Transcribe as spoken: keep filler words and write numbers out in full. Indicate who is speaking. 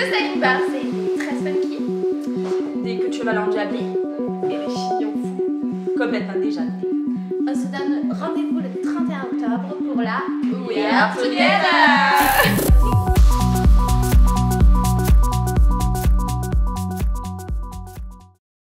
Speaker 1: Saline Bar, c'est très funky.
Speaker 2: Des queues de cheval endiablées et des chignons fous, complètement déjantés.
Speaker 1: On se donne rendez-vous le trente et un octobre pour la
Speaker 2: We Are Together!